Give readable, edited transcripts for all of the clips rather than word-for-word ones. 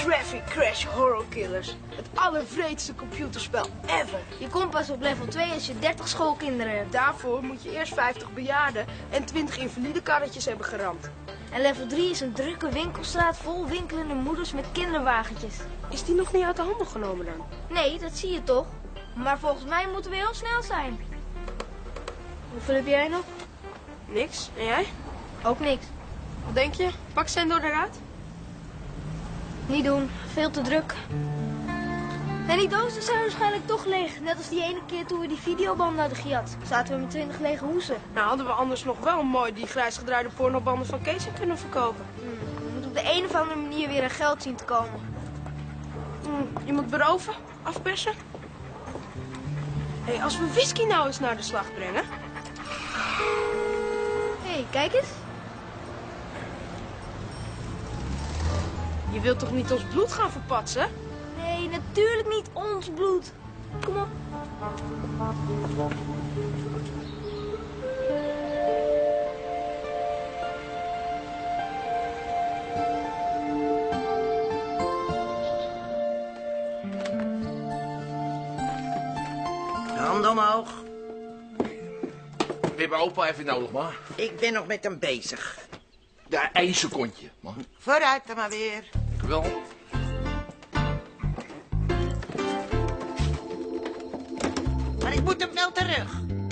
Traffic Crash Horror Killers. Het allervreedste computerspel ever. Je komt pas op level 2 als je 30 schoolkinderen hebt. Daarvoor moet je eerst 50 bejaarden en 20 invalidekarretjes hebben geramd. En level 3 is een drukke winkelstraat vol winkelende moeders met kinderwagentjes. Is die nog niet uit de handel genomen dan? Nee, dat zie je toch? Maar volgens mij moeten we heel snel zijn. Hoeveel heb jij nog? Niks. En jij? Ook niks. Wat denk je? Pak Sendor eruit? Niet doen, veel te druk. En die dozen zijn waarschijnlijk toch leeg. Net als die ene keer toen we die videobanden hadden gejat. Zaten we met 20 lege hoesen. Nou, hadden we anders nog wel mooi die grijs gedraaide pornobanden van Kees kunnen verkopen. We moeten op de een of andere manier weer aan geld zien te komen. Je moet beroven, afpersen. Hé, als we whisky nou eens naar de slag brengen. Hé, kijk eens. Je wilt toch niet ons bloed gaan verpatsen? Nee, natuurlijk niet ons bloed. Kom op. Handen omhoog. We hebben opa even nodig, man. Ik ben nog met hem bezig. Ja, 1 secondje, man. Vooruit dan maar weer. Wel. Maar ik moet hem wel terug.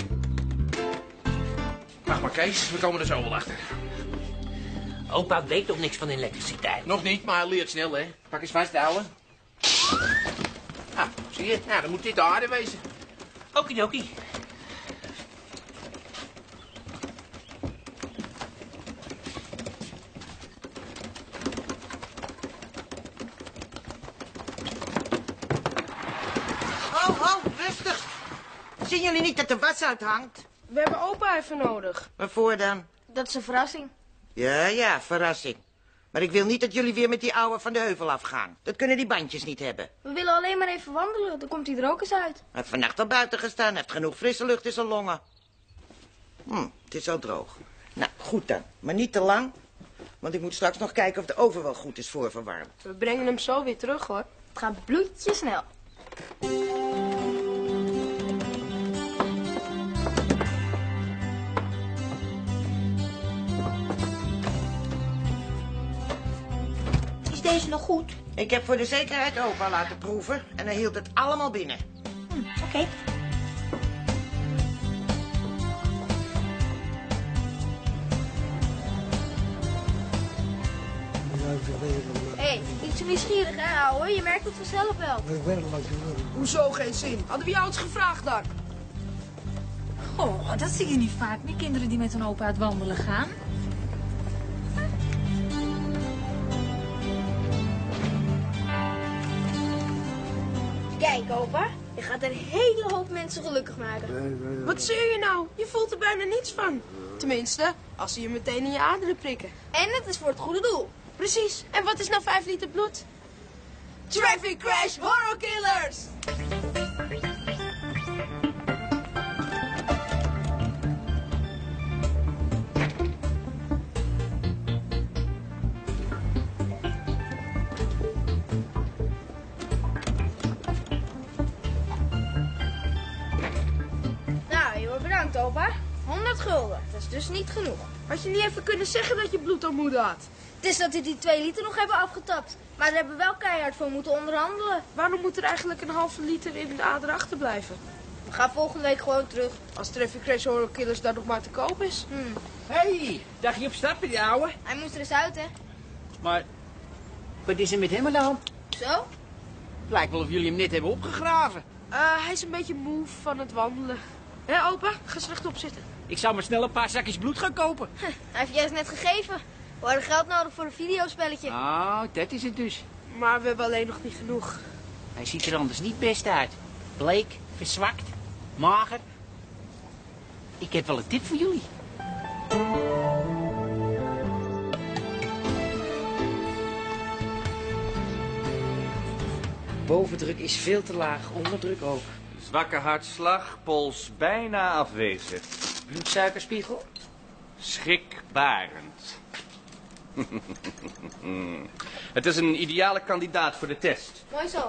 Wacht maar, Kees. We komen er zo wel achter. Opa weet toch niks van elektriciteit? Nog niet, maar hij leert snel, hè. Pak eens vast, ouwe. Ah, zie je? Nou, dan moet dit de aarde wezen. Okidoki. Oh, rustig. Zien jullie niet dat de was uithangt? We hebben opa even nodig. Waarvoor dan? Dat is een verrassing. Ja, verrassing. Maar ik wil niet dat jullie weer met die ouwe van de heuvel afgaan. Dat kunnen die bandjes niet hebben. We willen alleen maar even wandelen, dan komt hij er ook eens uit. Hij heeft vannacht al buiten gestaan, hij heeft genoeg frisse lucht in zijn longen. Het is al droog. Nou, goed dan. Maar niet te lang. Want ik moet straks nog kijken of de oven wel goed is voorverwarmd. We brengen hem zo weer terug, hoor. Het gaat bloedje snel. Is deze nog goed? Ik heb voor de zekerheid opa laten proeven en hij hield het allemaal binnen. Oké. Hé, niet zo nieuwsgierig, hè, ouwe? Je merkt het vanzelf wel. Hoezo geen zin? Hadden we jou eens gevraagd, dan? Oh, dat zie je niet vaak meer, kinderen die met hun opa uit wandelen gaan. Kijk, opa. Je gaat een hele hoop mensen gelukkig maken. Wat zeur je nou? Je voelt er bijna niets van. Tenminste, als ze je meteen in je aderen prikken. En het is voor het goede doel. Precies. En wat is nou 5 liter bloed? Traffic Crash Horror Killers! Nou, je wordt bedankt, opa. 100 gulden. Dat is dus niet genoeg. Had je niet even kunnen zeggen dat je bloedarmoede had? Het is dat we die 2 liter nog hebben afgetapt. Maar daar hebben we wel keihard voor moeten onderhandelen. Waarom moet er eigenlijk een halve liter in de ader achterblijven? We gaan volgende week gewoon terug. Als Traffic Crash Horror Killers daar nog maar te koop is. Hey, dacht je op stap met die ouwe? Hij moest er eens uit, hè? Maar wat is er met hem aan de hand? Zo? Het lijkt wel of jullie hem net hebben opgegraven. Hij is een beetje moe van het wandelen. Hé, opa? Ga eens rechtop zitten. Ik zou maar snel een paar zakjes bloed gaan kopen. Hij heeft juist net gegeven. We hadden geld nodig voor een videospelletje. Oh, dat is het dus. Maar we hebben alleen nog niet genoeg. Hij ziet er anders niet best uit. Bleek, verzwakt, mager. Ik heb wel een tip voor jullie. Bovendruk is veel te laag, onderdruk ook. Zwakke hartslag, pols bijna afwezig. Bloedsuikerspiegel? Schrikbarend. Het is een ideale kandidaat voor de test. Mooi zo.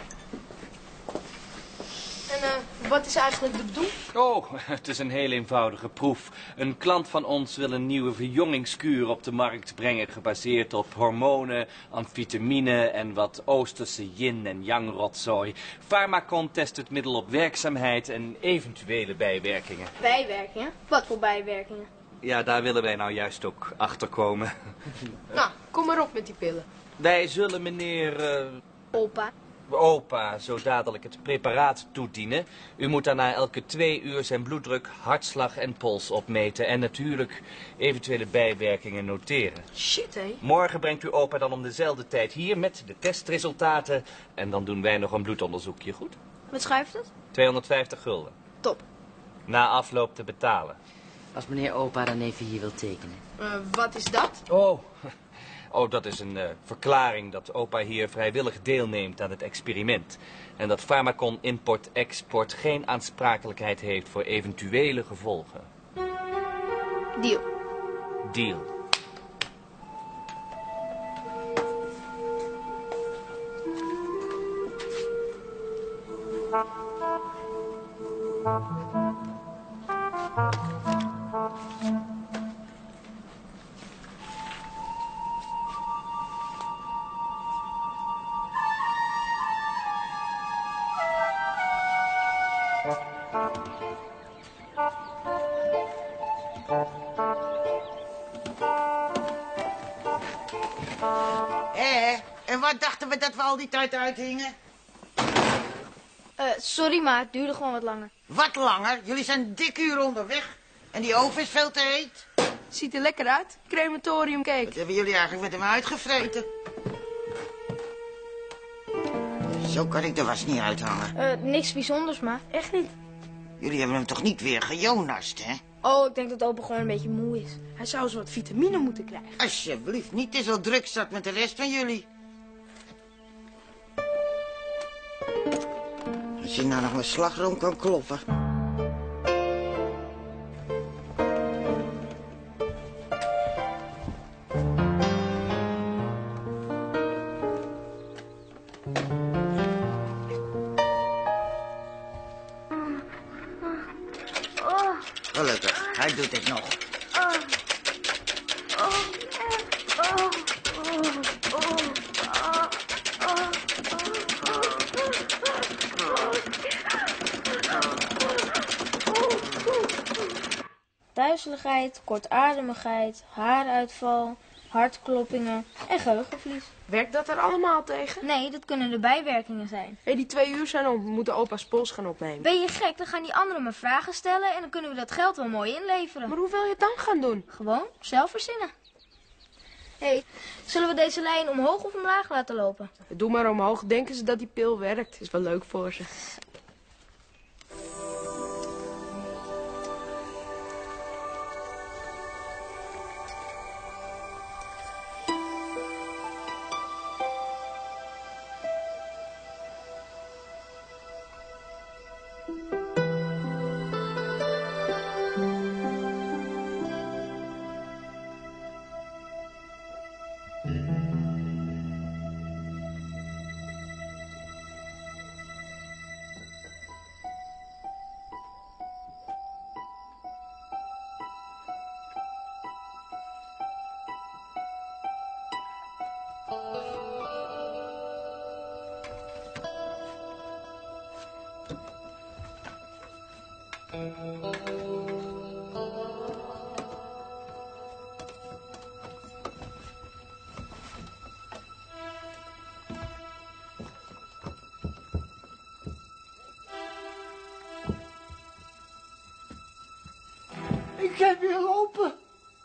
En wat is eigenlijk de bedoeling? Oh, het is een heel eenvoudige proef. Een klant van ons wil een nieuwe verjongingskuur op de markt brengen, gebaseerd op hormonen, amfetamine en wat Oosterse yin- en yang-rotzooi. Pharmacon test het middel op werkzaamheid en eventuele bijwerkingen. Bijwerkingen? Wat voor bijwerkingen? Ja, daar willen wij nou juist ook achter komen. Nou, kom maar op met die pillen. Wij zullen meneer Opa. zo dadelijk het preparaat toedienen. U moet daarna elke 2 uur zijn bloeddruk, hartslag en pols opmeten. En natuurlijk eventuele bijwerkingen noteren. Shit, hé. Morgen brengt u opa dan om dezelfde tijd hier met de testresultaten. En dan doen wij nog een bloedonderzoekje, goed? Wat schuift het? 250 gulden. Top. Na afloop te betalen. Als meneer opa dan even hier wil tekenen. Wat is dat? Oh, dat is een verklaring dat opa hier vrijwillig deelneemt aan het experiment. En dat Pharmacon import-export geen aansprakelijkheid heeft voor eventuele gevolgen. Deal. Deal. En wat dachten we dat we al die tijd uithingen? Sorry, maar het duurde gewoon wat langer. Wat langer? Jullie zijn een dik uur onderweg. En die oven is veel te heet. Ziet er lekker uit. Crematorium cake. Wat hebben jullie eigenlijk met hem uitgevreten? Zo kan ik de was niet uithangen. Niks bijzonders, maar echt niet. Jullie hebben hem toch niet weer gejonast, hè? Oh, ik denk dat opa gewoon een beetje moe is. Hij zou eens wat vitamine moeten krijgen. Alsjeblieft, niet te veel druk zat met de rest van jullie. Als je nou nog mijn slagroom kan kloppen. Gelukkig, hij doet het nog. Duizeligheid, kortademigheid, haaruitval, hartkloppingen en geheugenverlies. Werkt dat er allemaal tegen? Nee, dat kunnen de bijwerkingen zijn. Hé, die 2 uur zijn om. We moeten opa's pols gaan opnemen. Ben je gek? Dan gaan die anderen me vragen stellen en dan kunnen we dat geld wel mooi inleveren. Maar hoe wil je het dan gaan doen? Gewoon zelf verzinnen. Hé, zullen we deze lijn omhoog of omlaag laten lopen? Doe maar omhoog. Denken ze dat die pil werkt? Is wel leuk voor ze. Ik heb weer lopen.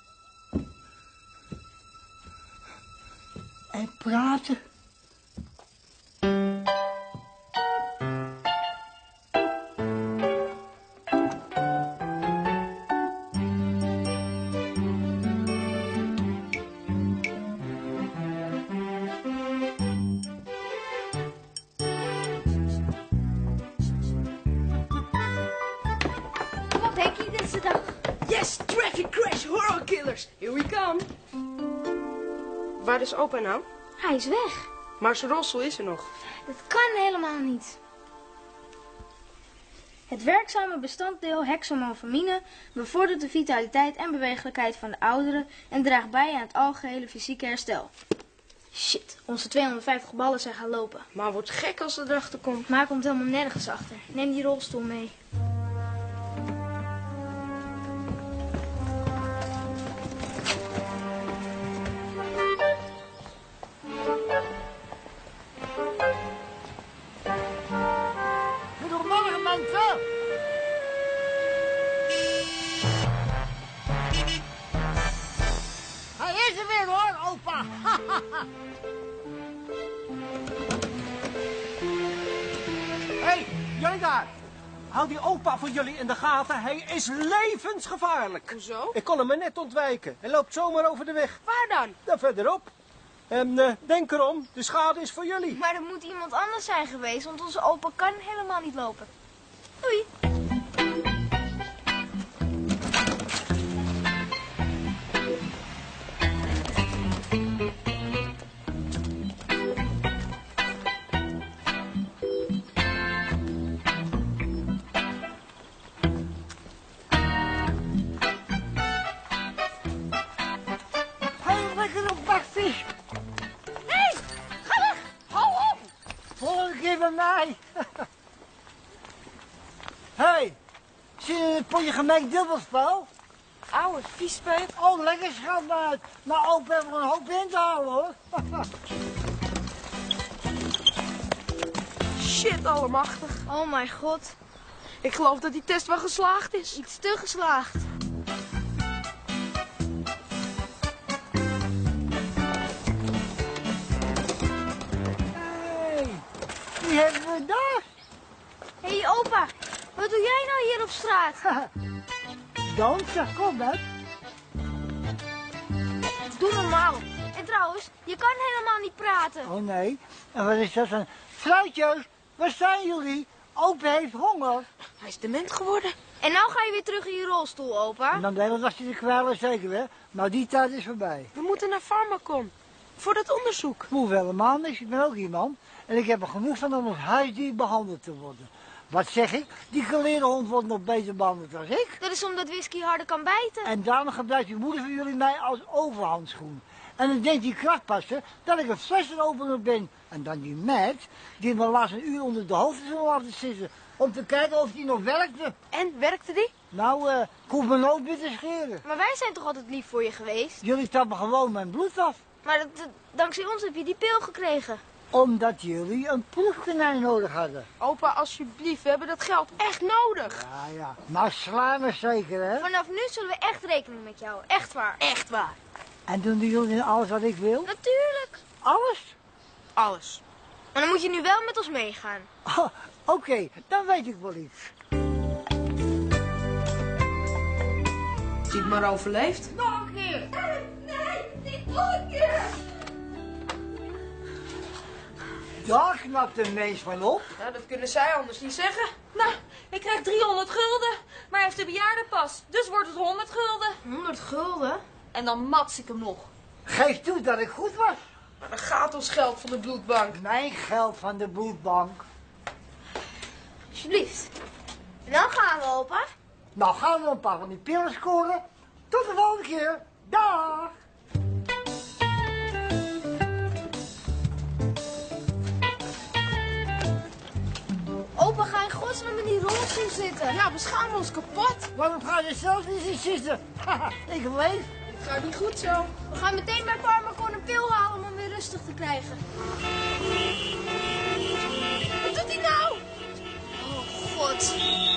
En praten. Wat denk je deze dag? Yes, traffic crash, horror killers. Here we come. Waar is opa nou? Hij is weg. Maar zijn rolstoel is er nog. Dat kan helemaal niet. Het werkzame bestanddeel hexamonfamine bevordert de vitaliteit en bewegelijkheid van de ouderen en draagt bij aan het algehele fysieke herstel. Shit, onze 250 ballen zijn gaan lopen. Maar wordt gek als het erachter komt. Maar komt helemaal nergens achter. Neem die rolstoel mee. Goedemorgen mensen. Hij is er weer hoor, opa. Hé, jullie daar. Hou die opa voor jullie in de gaten. Hij is levensgevaarlijk. Hoezo? Ik kon hem er net ontwijken. Hij loopt zomaar over de weg. Waar dan? Daar verderop. En denk erom, de schade is voor jullie. Maar er moet iemand anders zijn geweest, want onze opa kan helemaal niet lopen. Doei. Hey, lekker op bakvis. Hé, ga weg. Hou op. Volgende keer bij mij. Hey, zie je het potje gemengd dubbelspel? Oude viespeuk. Oh, lekker schat. Maar opa heeft er een hoop in te halen hoor. Shit, allemachtig. Oh mijn god, Ik geloof dat die test wel geslaagd is. iets te geslaagd. Hey, wie hebben we daar? Hé opa, wat doe jij nou hier op straat? Dansen, kom hè. Doe normaal. En trouwens, je kan helemaal niet praten. Oh nee, en wat is dat dan? Fruitjes, waar zijn jullie? Opa heeft honger. Hij is dement geworden. En nou ga je weer terug in je rolstoel, opa. En dan de hele dag zit ik kwalen, zeker hè. Maar die tijd is voorbij. We moeten naar Pharmacon. Voor dat onderzoek. Ik hoef helemaal niks, ik ben ook iemand. En ik heb er genoeg van om als huisdier behandeld te worden. Wat zeg ik? Die geleerde hond wordt nog beter behandeld dan ik. Dat is omdat whisky harder kan bijten. En daarom gebruikt uw moeder van jullie mij als overhandschoen. En dan denkt die krachtpasser dat ik een flessenopener ben. En dan die meid die me laatst een uur onder de hoofd is laten zitten. Om te kijken of die nog werkte. En, werkte die? Nou, ik hoef me nooit meer te scheren. Maar wij zijn toch altijd lief voor je geweest? Jullie tappen gewoon mijn bloed af. Maar dankzij ons heb je die pil gekregen. Omdat jullie een proefkonijn nodig hadden. Opa, alsjeblieft, we hebben dat geld echt nodig. Ja. Maar sla me zeker, hè? Vanaf nu zullen we echt rekening met jou. Echt waar. Echt waar. En doen jullie alles wat ik wil? Natuurlijk. Alles? Alles. Maar dan moet je nu wel met ons meegaan. Oh, Oké, dan weet ik wel iets. Die het maar overleeft. Nog een keer! Nee, niet nog een keer. Daar knapt een mens van op. Nou, dat kunnen zij anders niet zeggen. Nou, ik krijg 300 gulden, maar hij heeft de bejaardenpas. Dus wordt het 100 gulden. 100 gulden? En dan mats ik hem nog. Geef toe dat ik goed was. Maar dan gaat ons geld van de bloedbank. Mijn geld van de bloedbank. Alsjeblieft. En dan gaan we, opa. Nou gaan we een paar van die pillen scoren. Tot de volgende keer. Dag! Opa, ga in godsnaam in die rolstoel zitten. Ja, we schamen ons kapot. Waarom ga je zelf niet eens zitten? Haha, ik leef. Het gaat niet goed zo. We gaan meteen bij Pharmacon een pil halen om hem weer rustig te krijgen. Wat doet hij nou? Oh, god.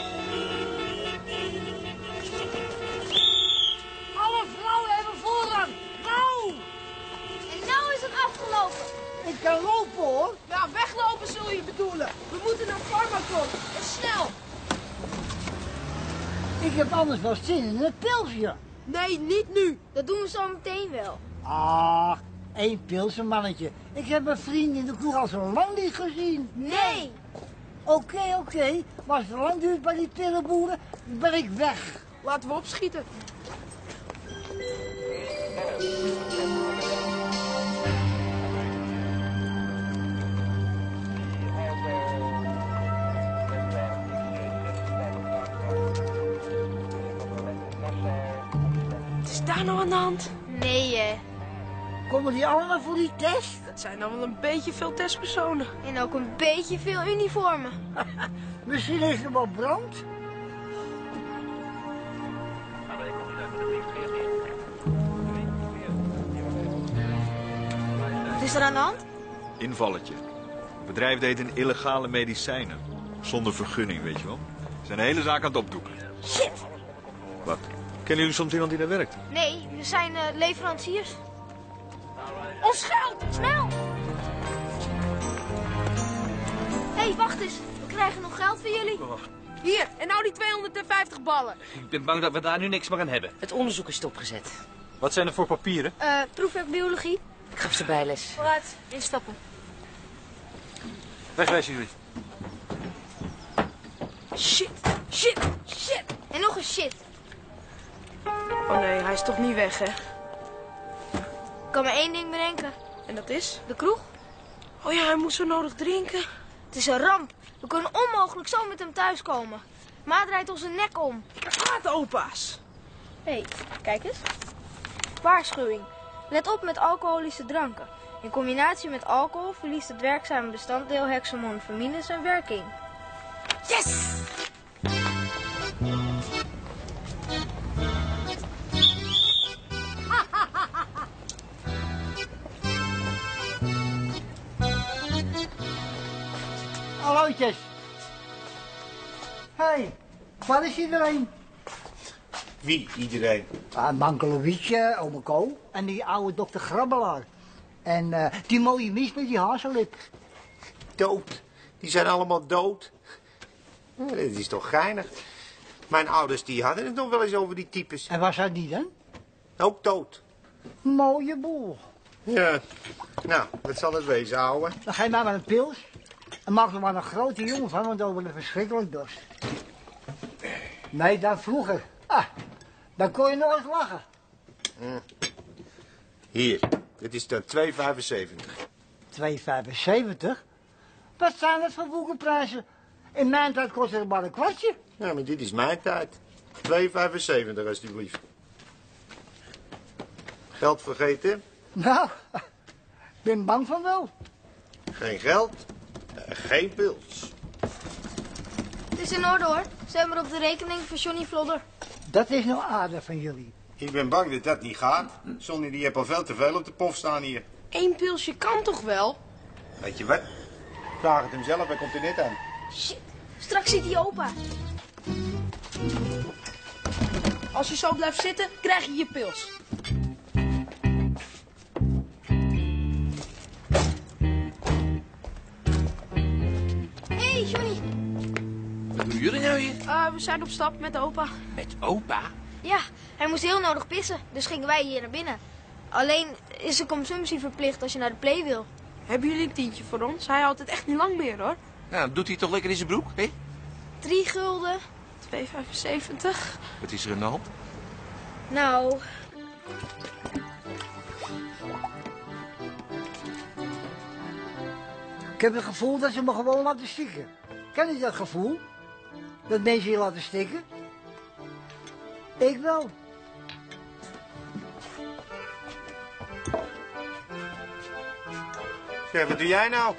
Alle vrouwen hebben voorrang. Nou! En nou is het afgelopen. Ik kan lopen hoor. Ja, weglopen zul je bedoelen. We moeten naar Pharmacon. En snel. Ik heb anders wel zin in een pilsje. Nee, niet nu. Dat doen we zo meteen wel. Ach, 1 pilsje mannetje. Ik heb mijn vriend in de kroeg al zo lang niet gezien. Nee. Oké. Maar als het lang duurt bij die pillenboeren, ben ik weg. Laten we opschieten. daar nou aan de hand? Nee, hè. Komen die allemaal voor die test? Dat zijn dan wel een beetje veel testpersonen. En ook een beetje veel uniformen. Misschien is er wel brand? Wat is er aan de hand? Invalletje. Het bedrijf deed in illegale medicijnen. Zonder vergunning, weet je wel. Ze zijn de hele zaak aan het opdoeken. Shit! Wat? Kennen jullie soms iemand die daar werkt? Nee, we zijn leveranciers. Ons geld! Snel! Hé, wacht eens. We krijgen nog geld van jullie. Hier, en nou die 250 ballen. Ik ben bang dat we daar nu niks meer aan hebben. Het onderzoek is stopgezet. Wat zijn er voor papieren? Proefwerk biologie. Ik gaf ze bijles. Vooruit, instappen. Wegwezen jullie. Shit, shit, shit. En nog een shit. Oh nee, hij is toch niet weg, hè? Ik kan maar één ding bedenken. En dat is? De kroeg. Oh ja, hij moet zo nodig drinken. Het is een ramp. We kunnen onmogelijk zo met hem thuiskomen. Ma draait ons een nek om. Ik haat opa's. Hé, kijk eens. Waarschuwing. Let op met alcoholische dranken. In combinatie met alcohol verliest het werkzame bestanddeel hexamonfamine zijn werking. Yes! Hallootjes. Hé, waar is iedereen? Wie iedereen? Mankelovietje, ome Ko en die oude dokter Grabbelaar. En die mooie mies met die hazenlip. Dood. Die zijn allemaal dood. Ja, dat is toch geinig. Mijn ouders die hadden het nog wel eens over die types. En waar zijn die dan? Ook dood. Mooie boel. Ja. Nou, wat zal het wezen, ouwe? Dan geef mij maar een pils. En maak er maar een grote jongen van, want dan wordt het verschrikkelijk dorst. Nee, dan vroeger. Ah, dan kon je nog eens lachen. Hier, dit is dan 2,75. 2,75? Wat zijn dat voor boekenprijzen? In mijn tijd kostte het maar een kwartje. Ja, maar dit is mijn tijd. 2,75 alsjeblieft. Geld vergeten? Nou, ik ben bang van wel. Geen geld, geen pils. Het is in orde hoor. Zet maar op de rekening voor Johnny Vlodder. Dat is nou aardig van jullie. Ik ben bang dat dat niet gaat. Sonny die heeft al veel te veel op de pof staan hier. 1 pilsje kan toch wel? Weet je wat? Vraag het hem zelf, hij komt er net aan. Shit, straks ziet hij opa. Als je zo blijft zitten, krijg je je pils. Hé, Johnny. Wat doen jullie nou hier? We zijn op stap met opa. Met opa? Ja, hij moest heel nodig pissen, dus gingen wij hier naar binnen. Alleen is de consumptie verplicht als je naar de play wil. Hebben jullie een tientje voor ons? Hij houdt het echt niet lang meer, hoor. Nou, dan doet hij toch lekker in zijn broek, hè? 3 gulden. 2,75. Wat is er aan de hand? Nou, Ik heb het gevoel dat ze me gewoon laten stikken. Ken je dat gevoel? Dat mensen je laten stikken? Ik wel. Ja, wat doe jij nou?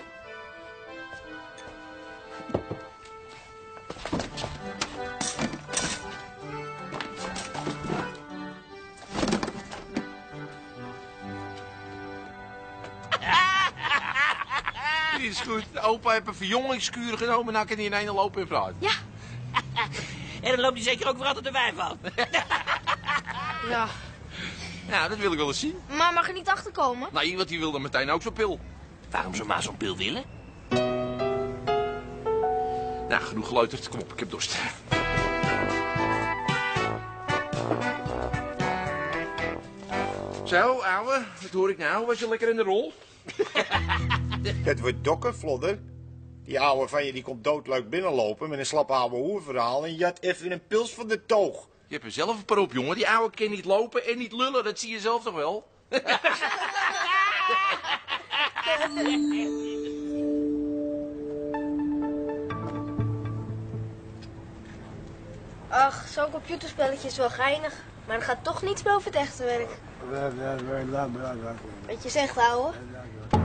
Die is goed. Opa heeft een verjongingskuur genomen, nou kan hij in één lopen en praten. ja. En dan loopt hij zeker ook weer altijd de wijf af. Ja. Nou, dat wil ik wel eens zien. Maar mag er niet achterkomen? Nee, want die wilde meteen ook zo'n pil. Waarom zou maar zo'n pil willen? Nou, genoeg geleuterd. Kom op, ik heb dorst. Zo, ouwe, wat hoor ik nou? Was je lekker in de rol? Het wordt dokken, Vlodder. Die ouwe van je die komt doodleuk binnenlopen met een slap ouwe hoerverhaal en jat even een pils van de toog. Je hebt er zelf een paar op, jongen. Die ouwe kan niet lopen en niet lullen. Dat zie je zelf toch wel? Ach, zo'n computerspelletje is wel geinig. Maar er gaat toch niets boven het echte werk. Wat je zegt, ouwe.